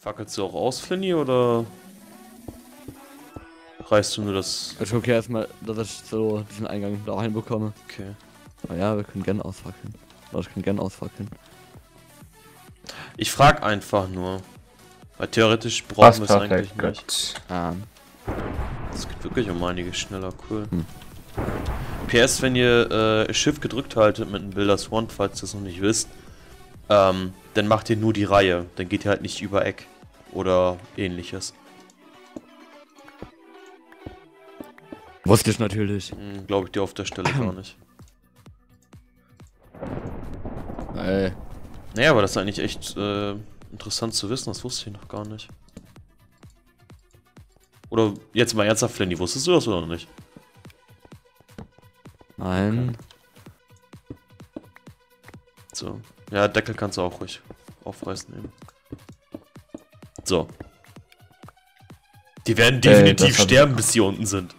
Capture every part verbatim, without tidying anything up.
Fackelst du auch aus, Flinny, oder reißt du nur das? Ich gucke erstmal, dass ich so diesen Eingang da reinbekomme. Okay. Aber ja, wir können gerne ausfackeln. Oder ich kann gerne ausfackeln. Ich frag einfach nur. Weil theoretisch brauchen wir es eigentlich nicht. Ah. Das geht wirklich um einiges schneller, cool. Hm. P S, wenn ihr äh, Shift gedrückt haltet mit einem Builders One, falls ihr das noch nicht wisst, ähm, dann macht ihr nur die Reihe. Dann geht ihr halt nicht über Eck oder ähnliches. Wusste ich natürlich. Hm, glaube ich dir auf der Stelle gar nicht. Ey. Naja, aber das ist eigentlich echt äh, interessant zu wissen, das wusste ich noch gar nicht. Oder jetzt mal ernsthaft, Flinny, wusstest du das oder nicht? Nein. So. Ja, Deckel kannst du auch ruhig aufreißen nehmen. So. Die werden definitiv äh, sterben, bis sie unten sind.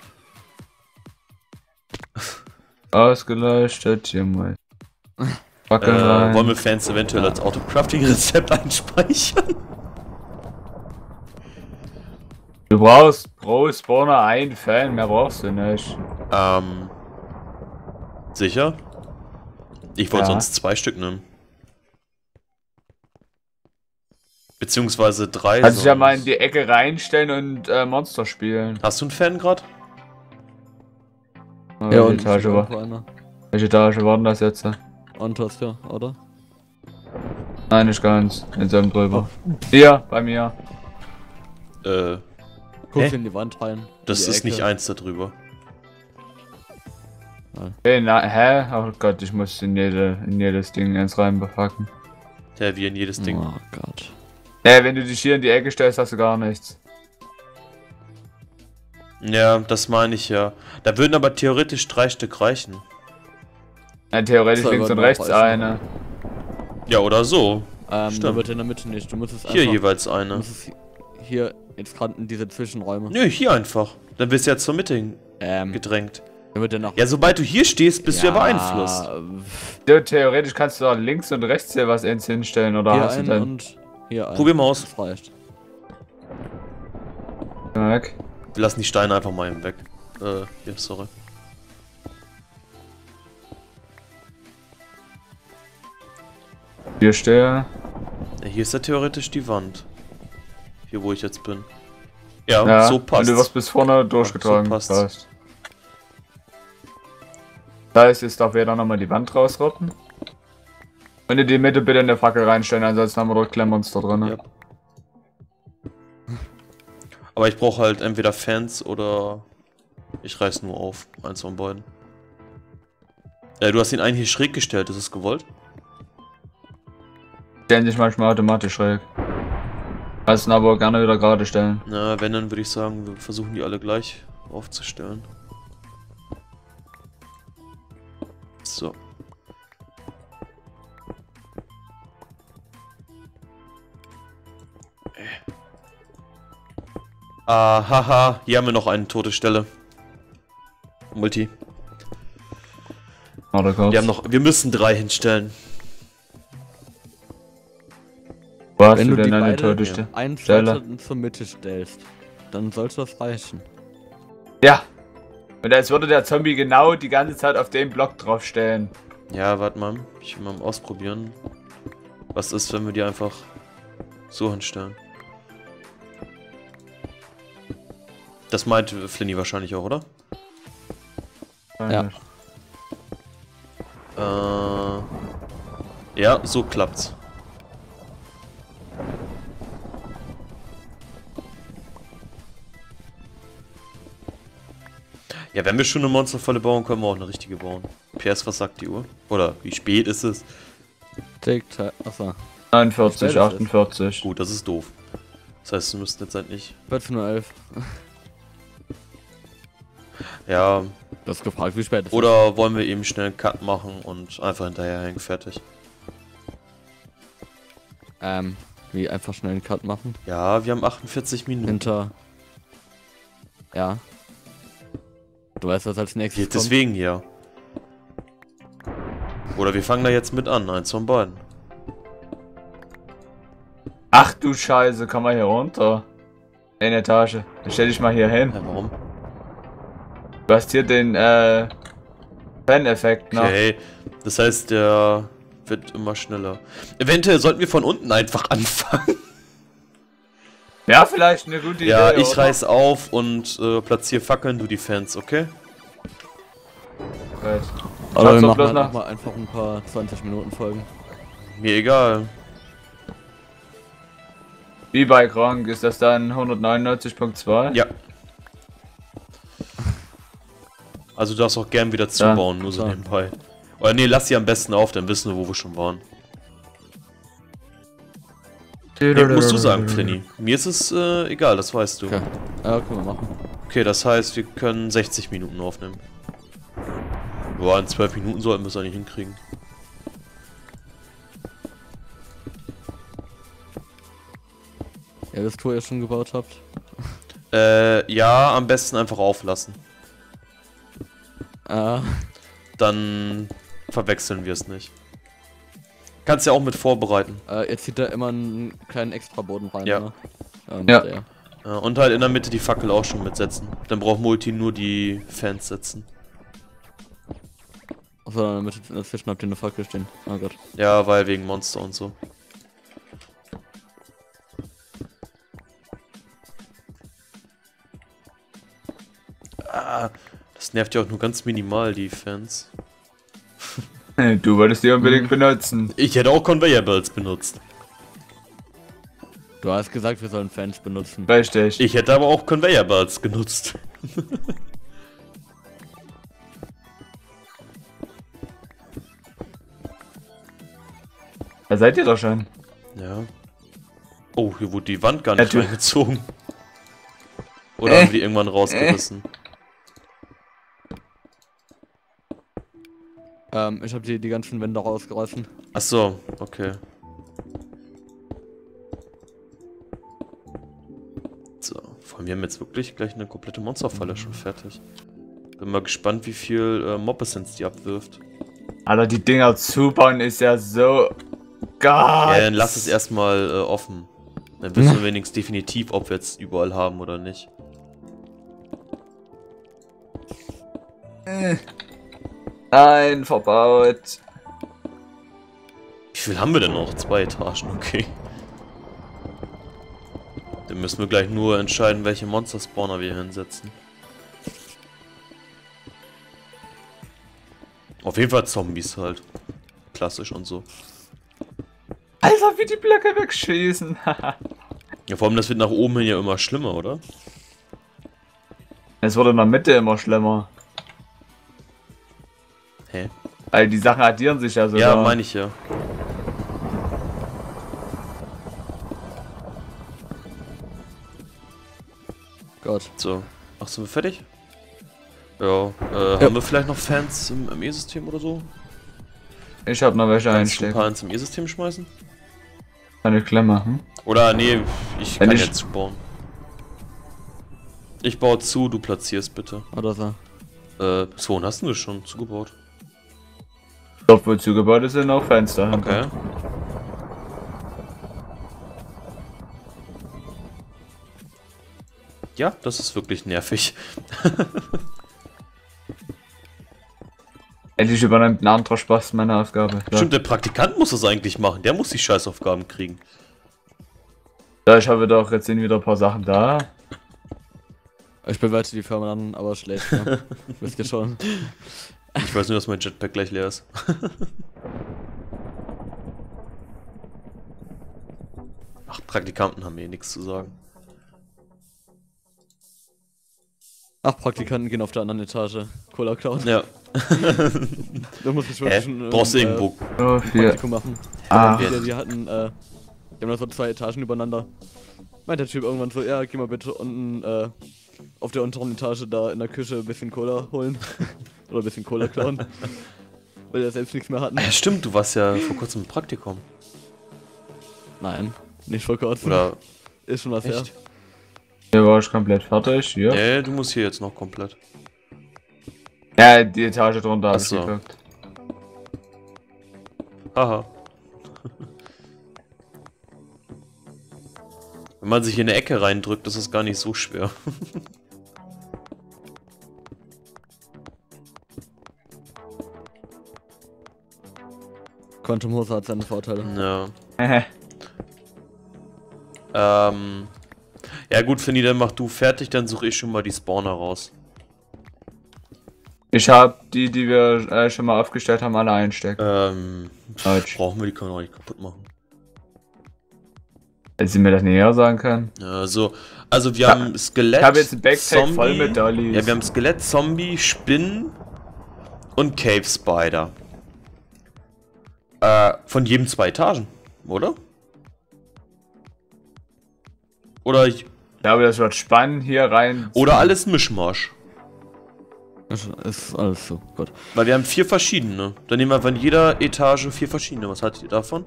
Ausgeleuchtet, hier mal. Äh, wollen wir Fans eventuell als Autocrafting-Rezept einspeichern? Du brauchst pro Spawner einen Fan, mehr brauchst du nicht. Ähm. Sicher? Ich wollte Ja. sonst zwei Stück nehmen. Beziehungsweise drei. Kannst dich ja mal in die Ecke reinstellen und äh, Monster spielen. Hast du einen Fan gerade? Oh, Ja, welche und Etage war, einer. welche Etage war denn das jetzt? Und hast ja, oder? Nein, nicht ganz. In seinem drüber. Oh. Hier, bei mir. Äh. Guck Hä? in die Wand rein. Das die ist Ecke. nicht eins da drüber. Hey, na, hä? Oh Gott, ich muss in, jede, in jedes Ding eins reinbepacken. Ja, wie in jedes Ding. Oh Gott. Äh, wenn du dich hier in die Ecke stellst, hast du gar nichts. Ja, das meine ich ja. Da würden aber theoretisch drei Stück reichen. Ja, theoretisch Das links und noch rechts reichen. eine. Ja, oder so. Ähm, Stimmt. nur bitte in der Mitte nicht. Du musst es Hier einfach, jeweils du eine. musst es hier jetzt gerade in diese Zwischenräume. Nö, hier einfach. Dann wirst du ja zur Mitte Ähm, gedrängt. damit der noch. Ja, sobald du hier stehst, bist du ja beeinflusst. Ja, theoretisch kannst du auch links und rechts hier was ins hinstellen, oder Hier hast du ein dann... und hier ein. Probier mal aus. Das reicht. Weg. Wir lassen die Steine einfach mal eben weg. Äh, hier, sorry. Hier stehe. Ja, hier ist ja theoretisch die Wand. Hier, wo ich jetzt bin. Ja, Ja, so passt. und du wirst bis vorne durchgetragen. so passt's. Passt. Da ist jetzt darf jeder nochmal die Wand rausrotten. Und in die Mitte bitte eine Fackel reinstellen, ansonsten haben wir dort Klemmmonster drin. Ja. Aber ich brauche halt entweder Fans oder ich reiß nur auf. Eins von beiden. Ja, du hast ihn einen hier schräg gestellt, ist es gewollt? Stellen sich manchmal automatisch schräg. Kannst ihn aber gerne wieder gerade stellen. Na, wenn, dann würde ich sagen, wir versuchen die alle gleich aufzustellen. So. Ah, haha, hier haben wir noch eine tote Stelle. Multi. Warte kurz. Wir haben noch, wir müssen drei hinstellen. Wo hast Wenn du du die denn eine beide tote Ste- einen Stelle? Seite zur Mitte stellst, dann sollte das reichen. Ja. Und als würde der Zombie genau die ganze Zeit auf den Block drauf stellen. Ja, warte mal. Ich will mal ausprobieren. Was ist, wenn wir die einfach so hinstellen? Das meint Flinny wahrscheinlich auch, oder? Ja. Äh, ja, so klappt's. Ja, wenn wir schon eine Monsterfalle bauen, können wir auch eine richtige bauen. P S, was sagt die Uhr? Oder wie spät ist es? Tick-Tack. Achso. neunundvierzig, achtundvierzig. Gut, das ist doof. Das heißt, wir müssten jetzt halt nicht... vierzehn Uhr elf. Ja, Du hast gefragt, wie spät es ist. oder wollen wir eben schnell einen Cut machen und einfach hinterherhängen, fertig. Ähm, wie einfach schnell einen Cut machen. Ja, wir haben achtundvierzig Minuten. Hinter. Ja. Du weißt, was als nächstes kommt. Deswegen ja. Oder wir fangen da jetzt mit an, eins von beiden. Ach du Scheiße, komm mal hier runter. In der Etage. Dann stell dich mal hier hin. Ja, warum? Du hast hier den, äh, Fan-Effekt, ne? Okay, das heißt, der wird immer schneller. Eventuell sollten wir von unten einfach anfangen. Ja, vielleicht eine gute Idee. Ja, ich oder? reiß auf und äh, platziere Fackeln, du die Fans, okay? Right. Aber Schaut's wir doch machen bloß halt nach- noch mal einfach ein paar zwanzig Minuten Folgen. Mir egal. Wie bei Gronk, ist das dann hundertneunundneunzig Punkt zwei? Ja. Also du darfst auch gern wieder zubauen, nur so Ja. nebenbei. Oder nee, lass sie am besten auf, dann wissen wir, wo wir schon waren. Nee, musst du sagen, Flinny. Mir ist es äh, egal, das weißt du. Okay. Ja, können wir machen. Okay, das heißt, wir können sechzig Minuten aufnehmen. Boah, in zwölf Minuten sollten wir es eigentlich hinkriegen. Ja, das Tor ihr schon gebaut habt. Äh, ja, am besten einfach auflassen. Ah, Dann verwechseln wir es nicht. Kannst ja auch mit vorbereiten. äh, jetzt zieht da immer einen kleinen Extra-Boden rein, Ja. ne? Ja. Ja. Der. Ja, und halt in der Mitte die Fackel auch schon mitsetzen. Dann braucht Multi nur die Fans setzen. Achso, in der Mitte dazwischen habt ihr eine Fackel stehen. Oh Gott. Ja, weil wegen Monster und so. Ah, das nervt ja auch nur ganz minimal, die Fans. Du wolltest die unbedingt benutzen. Ich hätte auch Conveyor Belts benutzt. Du hast gesagt, wir sollen Fans benutzen. Richtig. Ich hätte aber auch Conveyor Belts genutzt. Da seid ihr doch schon. Ja. Oh, hier wurde die Wand gar nicht Ja, du- reingezogen. Oder Äh. haben wir die irgendwann rausgerissen? Ähm, ich habe die, die ganzen Wände rausgerissen. Ach so, okay. So, vor allem wir haben jetzt wirklich gleich eine komplette Monsterfalle schon fertig. Bin mal gespannt, wie viel äh, Mob-Essenz die abwirft. Alter, die Dinger zubauen ist ja so... Gott! Ja, dann lass es erstmal äh, offen. Dann wissen wir wenigstens definitiv, ob wir jetzt überall haben oder nicht. Nein, verbaut. Wie viel haben wir denn noch? Zwei Etagen, okay. Dann müssen wir gleich nur entscheiden, welche Monster-Spawner wir hinsetzen. Auf jeden Fall Zombies halt. Klassisch und so. Alter, wie die Blöcke wegschießen. Ja, vor allem das wird nach oben hin ja immer schlimmer, oder? Es wurde in der Mitte immer schlimmer. Hä? Weil die Sachen addieren sich ja so. Ja, meine ich ja. Gott. So. Ach, sind wir fertig? Ja. Äh, haben wir vielleicht noch Fans im, im E-System oder so? Ich hab noch welche Kannst du ein einstecken. paar ins im E-System schmeißen? Eine Klemme, hm? Oder, nee, ich Wenn kann ich- jetzt zubauen. Ich baue zu, du platzierst bitte. Oder so. Äh, so, hast du das schon zugebaut? Dort, wo zugebaut ist, sind auch Fenster. Okay. Ja, das ist wirklich nervig. Endlich übernimmt ein anderer Spaß meine Aufgabe. So. Stimmt, der Praktikant muss das eigentlich machen. Der muss die Scheißaufgaben kriegen. Ja, ich habe doch, jetzt sind wieder ein paar Sachen da. Ich bewerte die Firma an, aber schlecht, ne? Wisst ihr schon. Ich weiß nur, dass mein Jetpack gleich leer ist. Ach, Praktikanten haben eh nichts zu sagen. Ach, Praktikanten gehen auf der anderen Etage. Cola klauen. Ja. Da muss ich Hä? wirklich schon, Brauchst du ähm, irgendwo... So äh, viel. Praktikum machen. Ah, Die, die hatten, äh, die haben noch so zwei Etagen übereinander. Meint der Typ irgendwann so, ja, geh mal bitte unten, äh, auf der unteren Etage da in der Küche ein bisschen Cola holen. Oder ein bisschen Cola klauen. Weil die ja selbst nichts mehr hatten. Ah, ja, stimmt, du warst ja vor kurzem im Praktikum. Nein, nicht vor kurzem. Oder... Ist schon was her. Echt? hier war ich komplett fertig. Ja, Nee, du musst hier jetzt noch komplett. ja die Etage drunter habe Ach ich so. geguckt. Haha. Wenn man sich in eine Ecke reindrückt, ist es gar nicht so schwer. Quantum Hose hat seine Vorteile. Ja. Hehe. ähm. Ja gut, Finny, dann mach du fertig, dann suche ich schon mal die Spawner raus. Ich hab die, die wir äh, schon mal aufgestellt haben, alle einsteckt. Ähm. Deutsch. Brauchen wir die, können wir auch nicht kaputt machen. Wenn Sie mir das näher sagen können. Ja, so, also wir Ja, haben Skelett, Ich habe jetzt ein Backpack Zombie, voll mit Dollies. ja, wir haben Skelett, Zombie, Spinnen und Cave Spider. Äh, von jedem zwei Etagen, oder? Oder ich, Ich glaube, das wird spannend hier rein. oder alles Mischmasch. Das ist alles so, gut. Weil wir haben vier verschiedene. Dann nehmen wir von jeder Etage vier verschiedene. Was haltet ihr davon?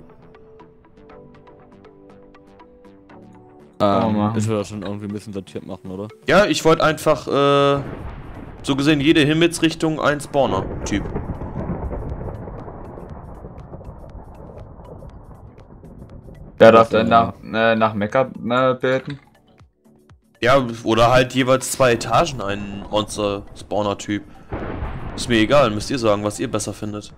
wir Ähm, machen. ich will das schon irgendwie ein bisschen sortiert machen, oder? Ja, ich wollte einfach, äh, so gesehen jede Himmelsrichtung ein Spawner-Typ. Wer darf Das, denn äh, nach, äh, nach Mekka äh, beten? Ja, oder halt jeweils zwei Etagen ein Monster-Spawner-Typ. Ist mir egal, müsst ihr sagen, was ihr besser findet.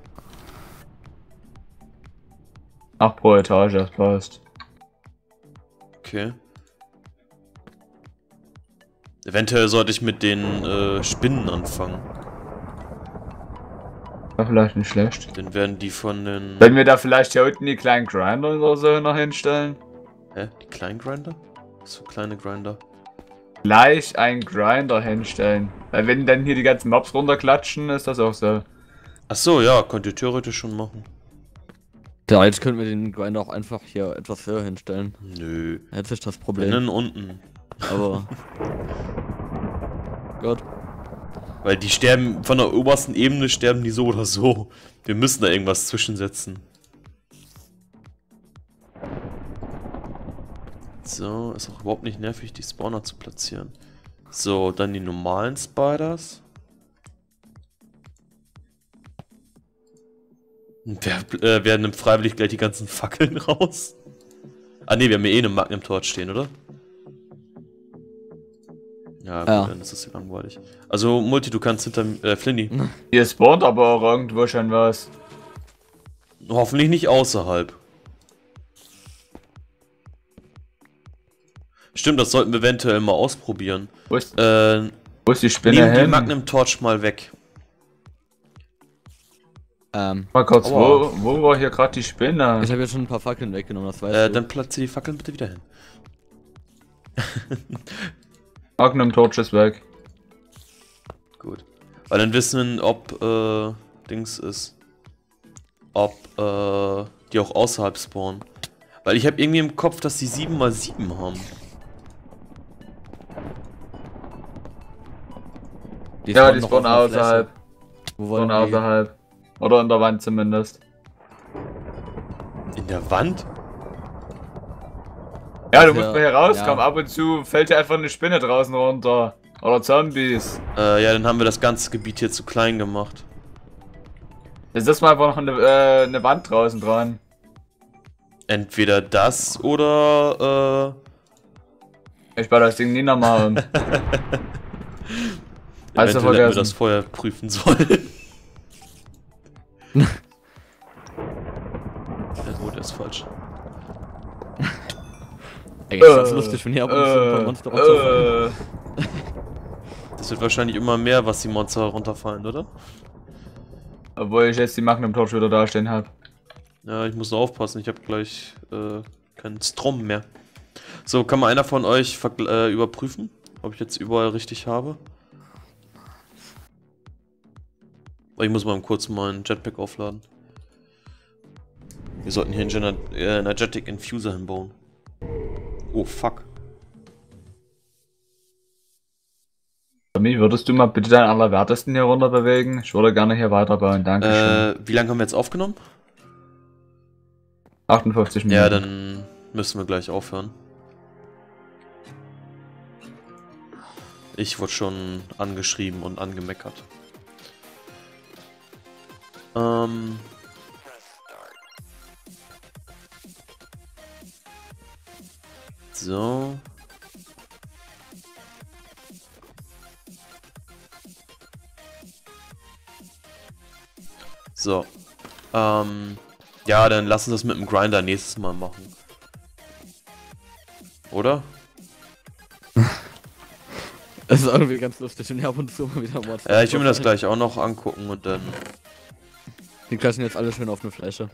Ach, pro Etage, das passt. Okay. Eventuell sollte ich mit den äh, Spinnen anfangen. War vielleicht nicht schlecht. Dann werden die von den... Wenn wir da vielleicht hier unten die kleinen Grinder oder so noch hinstellen? Hä? Die kleinen Grinder? Was für kleine Grinder? Gleich einen Grinder hinstellen. Weil wenn dann hier die ganzen Mobs runterklatschen, ist das auch so. Ach so, ja, könnt ihr theoretisch schon machen. Ja, jetzt können wir den Grinder auch einfach hier etwas höher hinstellen. Nö. Jetzt ist das Wenn Problem. dann unten. Aber. Gut. Weil die sterben, von der obersten Ebene sterben die so oder so. Wir müssen da irgendwas zwischensetzen. So, ist auch überhaupt nicht nervig, die Spawner zu platzieren. So, dann die normalen Spiders. Wer, äh, wer nimmt freiwillig gleich die ganzen Fackeln raus? Ah ne, wir haben ja eh eine Magnum-Torch stehen, oder? Ja, gut, Ja. dann ist das ja langweilig. Also, Multi, du kannst hinter... Äh, Flinny. Hier spawnt aber auch irgendwo schon was. Hoffentlich nicht außerhalb. Stimmt, das sollten wir eventuell mal ausprobieren. Wo ist, Äh, wo ist die Spinne nehmen die hin? Magnum Torch mal weg. Ähm, Mal kurz, Aua. wo, wo war hier gerade die Spinne? ich habe jetzt schon ein paar Fackeln weggenommen, das weißt Äh, du. dann platziere die Fackeln bitte wieder hin. Magnum Torch ist weg. Gut. Weil dann wissen wir, ob, äh, Dings ist. Ob, äh, die auch außerhalb spawnen. Weil ich habe irgendwie im Kopf, dass die sieben mal sieben haben. Die Ja, die noch spawnen auf einer außerhalb. Fläche. Wo wollen Spawnen die? außerhalb. Oder in der Wand zumindest. In der Wand? Ja, du Ja, musst mal hier rauskommen. ja. Ab und zu fällt dir einfach eine Spinne draußen runter. Oder Zombies. Äh, ja, dann haben wir das ganze Gebiet hier zu klein gemacht. Jetzt ist mal einfach noch eine, äh, eine Wand draußen dran. Entweder das oder, Ich baue das Ding nie nochmal um. äh... Hast du eventuell hätten wir vergessen. das vorher prüfen sollen. Ja gut, ist falsch. Eigentlich ist das lustig, wenn hier ab und zu ein paar Äh, Monster runterfallen. äh, Das wird wahrscheinlich immer mehr, was die Monster runterfallen, oder? Obwohl ich jetzt die Magnum Torch wieder dastehen habe. Ja, ich muss nur aufpassen, ich habe gleich äh, keinen Strom mehr. So, kann mal einer von euch vergl- äh, überprüfen, ob ich jetzt überall richtig habe? Ich muss mal kurz meinen Jetpack aufladen. Wir sollten hier einen Gener äh, Energetic Infuser hinbauen. Oh, fuck. Tommy, würdest du mal bitte deinen Allerwertesten hier runter bewegen? Ich würde gerne hier weiterbauen, danke schön. Äh, wie lange haben wir jetzt aufgenommen? achtundfünfzig Minuten. Ja, dann müssen wir gleich aufhören. Ich wurde schon angeschrieben und angemeckert. Ähm... So. So. Ähm. Ja, dann lassen wir das mit dem Grinder nächstes Mal machen. Oder? Das ist irgendwie ganz lustig und ab und zu mal wieder Mods. Ja, ich will mir das gleich auch noch angucken und dann. Die klatschen jetzt alle schön auf eine Fläche.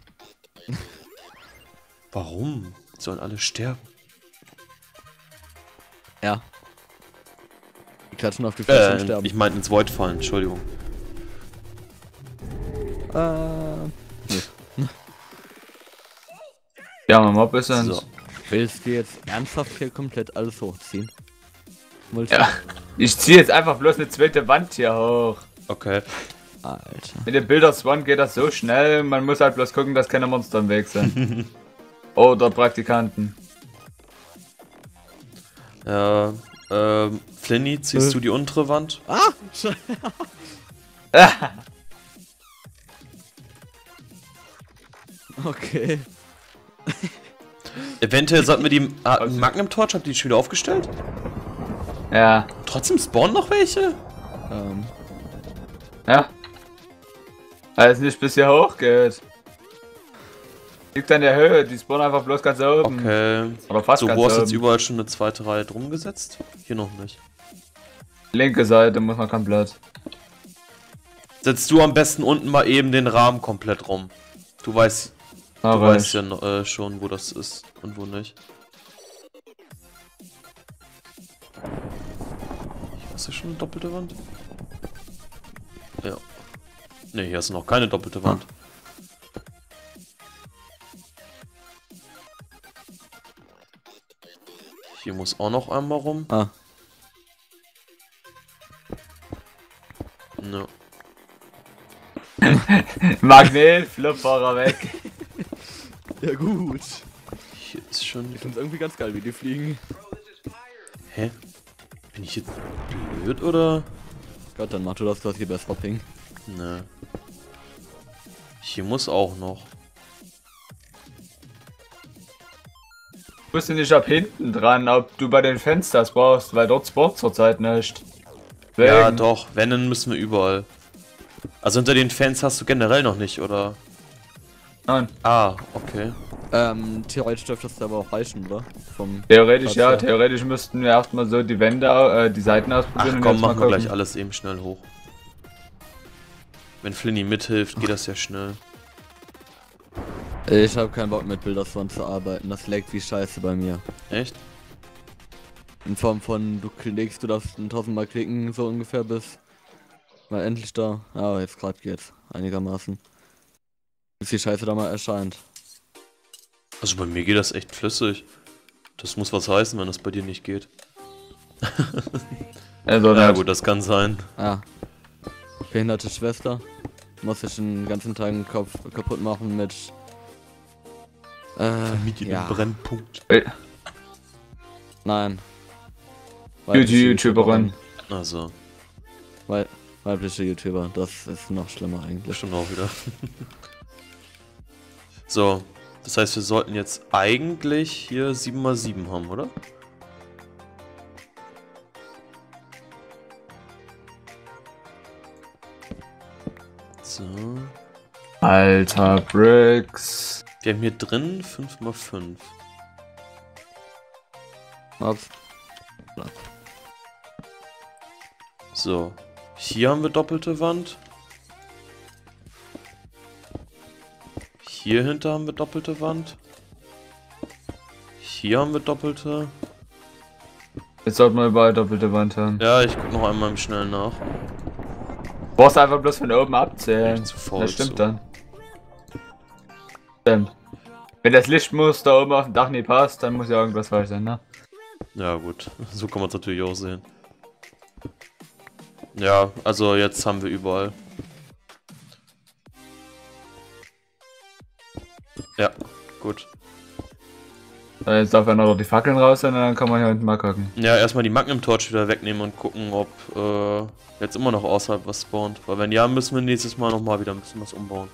Warum? Sollen alle sterben? Ja. Die klatschen auf die Fläche und Äh, sterben. ich meinte ins Void fallen, Entschuldigung. Äh. Nee. Ja, mein Mob ist So. Willst du jetzt ernsthaft hier komplett alles hochziehen? Wolltest Ja. Ich ziehe jetzt einfach bloß eine zweite Wand hier hoch. Okay. du- Alter. Mit dem Builder Swan geht das so schnell, man muss halt bloß gucken, dass keine Monster im Weg sind. Oder Praktikanten. Ja, ähm, Flinny, ziehst Äh. du die untere Wand? Ah! Scheiße. Okay. Eventuell sollten wir die ah, Magnum Torch, habt ihr die schon wieder aufgestellt? Ja. Trotzdem spawnen noch welche? Ähm. Ja. Weil es nicht bis hier hoch geht. Liegt an der Höhe, die spawnen einfach bloß ganz oben. Okay. Oder fast So, ganz wo hast du oben. jetzt überall schon eine zweite Reihe drum gesetzt? Hier noch nicht. Linke Seite muss man komplett. Setzt du am besten unten mal eben den Rahmen komplett rum. Du weißt, du Aber weißt ja noch, äh, schon, wo das ist und wo nicht. Ist das schon eine doppelte Wand? Ja. Ne, hier ist noch keine doppelte Wand. Hier muss auch noch einmal rum. Ah. No. Magnet, Flipfahrer weg. Ja gut. Hier ist schon. Ich find's irgendwie ganz geil, wie die fliegen. Hä? Bin ich jetzt blöd oder? Gott, dann mach du das, du hast hier besser Ping. Ne. Hier muss auch noch. Ich wusste nicht ab hinten dran, ob du bei den Fensters brauchst, weil dort spawnt zurzeit nicht. Ja, Deswegen- doch. Wenn, dann müssen wir überall. Also hinter den Fans hast du generell noch nicht, oder? Nein. Ah, okay. Ähm, theoretisch dürfte das aber auch reichen, oder? Vom Theoretisch ja, Platz her. theoretisch müssten wir erstmal so die Wände, au- äh, die Seiten Ach ausprobieren und komm, jetzt mal machen wir gleich gucken. alles eben schnell hoch. Wenn Flinny mithilft, geht das ja schnell. Ich habe keinen Bock mit Bilderswand zu arbeiten, das laggt wie scheiße bei mir. Echt? In Form von, du klickst, du darfst tausendmal klicken, so ungefähr bis mal endlich da. Ja, jetzt gerade geht's, einigermaßen. Bis die Scheiße da mal erscheint. Also bei mir geht das echt flüssig. Das muss was heißen, wenn das bei dir nicht geht. Also, Ja ja, gut, das kann sein. Ah. Behinderte Schwester. Muss ich den ganzen Tag den Kopf kaputt machen mit. Äh. Familie ja. im Brennpunkt. Nein. YouTuberin. Also, Wei weibliche YouTuber, das ist noch schlimmer eigentlich. bestimmt auch wieder. So, das heißt, wir sollten jetzt eigentlich hier sieben mal sieben haben, oder? So. Alter, Bricks. Wir haben hier drin fünf mal fünf. Ups. So. Hier haben wir doppelte Wand. Hier hinter haben wir doppelte Wand. Hier haben wir doppelte. Jetzt sollten wir überall doppelte Wand haben. Ja, ich guck noch einmal im Schnell nach. Du brauchst einfach bloß von oben abzählen. Bin ich zu faul Das stimmt zu. dann. Stimmt. Wenn das Lichtmuster oben auf dem Dach nie passt, dann muss ja irgendwas falsch sein, ne? Ja gut, so kann man es natürlich auch sehen. Ja, also jetzt haben wir überall. Ja, gut. So, jetzt darf er noch die Fackeln raus sein und dann kann man hier hinten mal gucken. Ja, erstmal die Magnum Torch wieder wegnehmen und gucken, ob äh, jetzt immer noch außerhalb was spawnt. Weil wenn ja, müssen wir nächstes Mal nochmal wieder ein bisschen was umbauen.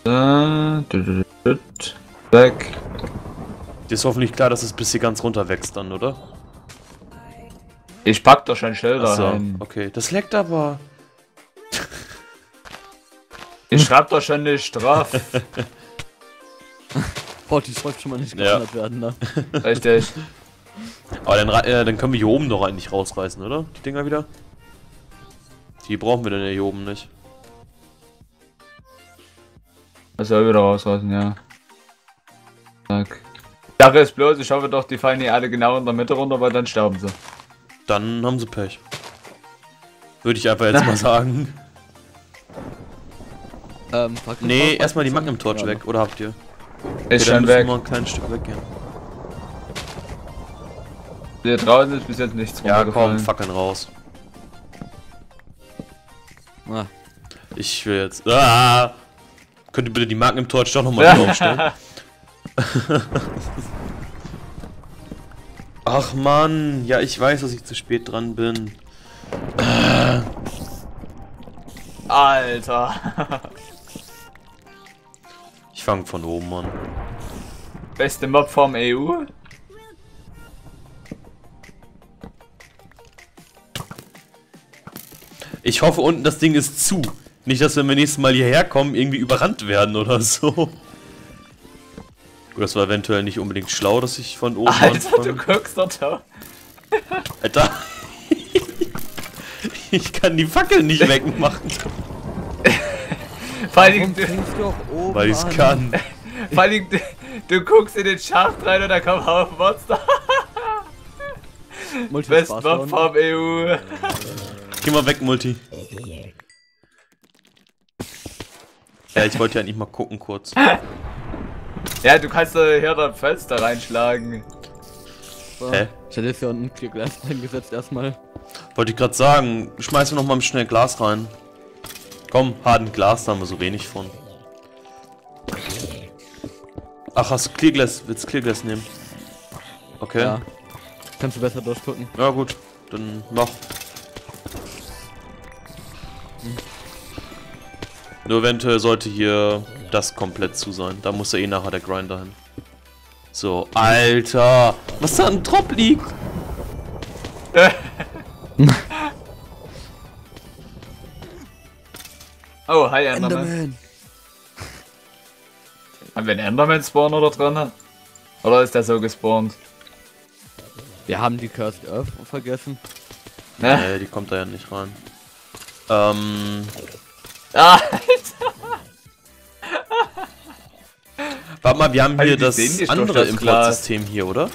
Äh, tut, tut, tut. Weg. Dir ist hoffentlich klar, dass es bis hier ganz runter wächst dann, oder? Ich pack doch schon Schilder Achso, rein. okay. Das leckt aber. Ich schreib doch schon nicht drauf. Boah, die sollte schon mal nicht Ja. geändert werden, ne? Richtig. Aber dann, ra- äh, dann können wir hier oben doch eigentlich rausreißen, oder? Die Dinger wieder? Die brauchen wir dann ja hier oben nicht. Das soll wieder rausreißen, ja. Zack. Die Sache ist bloß, ich hoffe doch, die fallen hier alle genau in der Mitte runter, weil dann sterben sie. Dann haben sie Pech. Würde ich einfach jetzt mal sagen. Ähm, frag mich Nee, mal, erstmal die was- Magnum Torch Ja, weg, oder habt ihr? Ist Okay, dann schon müssen weg. wir ein kleines Stück weggehen. Hier draußen ist bis jetzt nichts Ja, komm, runtergefallen. Fackeln raus. Ah, Ich will jetzt. Ah! Könnt ihr bitte die Magnum Torch doch nochmal draufstellen? Ach Mann, ja, ich weiß, dass ich zu spät dran bin. Alter. Ich fange von oben an. Beste Mob vom E U. Ich hoffe unten das Ding ist zu. Nicht, dass wenn wir nächstes Mal hierher kommen, irgendwie überrannt werden oder so. Gut, das war eventuell nicht unbedingt schlau, dass ich von oben Alter, du anfange. guckst doch da. Alter. Ich kann die Fackel nicht wegmachen, Vor warum allem, du, fängst du auch oben weil ich es an? kann. vor allem du, du guckst in den Schacht rein und da kommen Haufen Monster. Multi Best Spaß Mob down. vom E U. Geh mal weg, Multi. Ja, ich wollte ja eigentlich mal gucken kurz. Ja, du kannst doch hier das Fenster reinschlagen. So. Hä? Ich hätte jetzt hier unten Clear Glass eingesetzt erstmal. Wollte ich gerade sagen, schmeißen wir noch mal schnell Glas rein. Komm, harten Glas, da haben wir so wenig von. Ach, hast du Clearglass? Willst du Clearglass nehmen? Okay. Ja. Ja. Kannst du besser durchgucken. Gut, dann mach. Nur eventuell sollte hier das komplett zu sein. Da muss ja eh nachher der Grinder hin. So, Alter! Was da ein Drop liegt! Oh, hi Enderman. Haben wir einen Enderman-Spawner da drin? Oder ist der so gespawnt? Wir haben die Cursed Earth vergessen. Ne? Nee, die kommt da ja nicht rein. Ähm. Ah, Warte mal, wir haben Alter, hier die das sehen nicht andere durch das Importsystem hier, oder?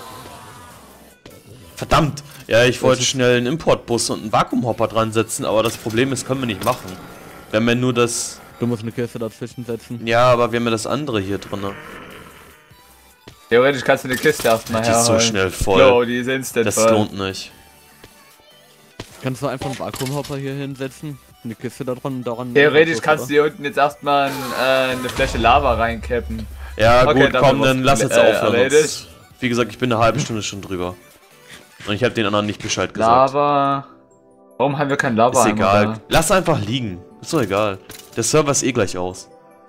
Verdammt! Ja, ich wollte schnell einen Importbus und einen Vakuumhopper dran setzen, aber das Problem ist, können wir nicht machen. Wir haben ja nur das... Du musst eine Kiste dazwischen setzen. Ja, aber wir haben ja das andere hier drin. theoretisch kannst du eine Kiste erstmal Die ist so herholen. schnell voll. Jo, die ist instant Das voll. lohnt nicht. Kannst du einfach einen Vakuumhopper hier hinsetzen? Eine Kiste da dran, daran. Theoretisch kannst du hier unten jetzt erstmal äh, eine Fläche Lava reincappen. Ja, Okay, gut, dann komm, haben dann wir's, lass jetzt äh, aufhören. erledigt. sonst- Wie gesagt, ich bin eine halbe Stunde schon drüber. Und ich habe den anderen nicht Bescheid gesagt. Lava. Warum haben wir kein Lava? Ist egal. Da? Lass einfach liegen. Ist doch egal. Der Server ist eh gleich aus.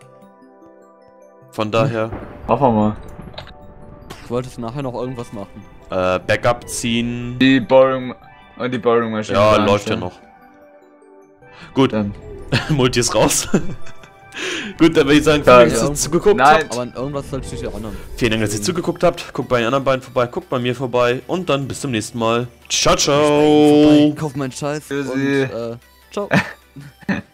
Von daher, Hoffen wir mal. Du wolltest nachher noch irgendwas machen. äh, Backup ziehen. Die Boring und die Boring Maschine. Ja, da läuft ja einstellen. noch. Gut, Dann. Multi ist raus. Gut, dann würde ich sagen, Ja, vielen Dank, dass ja. ihr zugeguckt Nein. habt. Aber an irgendwas sollst du dich erinnern. Vielen Dank, dass ihr zugeguckt habt. Guckt bei den anderen beiden vorbei, guckt bei mir vorbei. Und dann bis zum nächsten Mal. Ciao, ciao. Vorbei, kauf meinen Scheiß. Tschüssi. Und, äh, ciao.